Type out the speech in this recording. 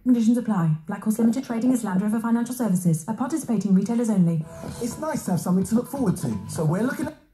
Conditions apply. Black Horse Limited Trading is Land Rover Financial Services. By participating retailers only. It's nice to have something to look forward to, so we're looking at...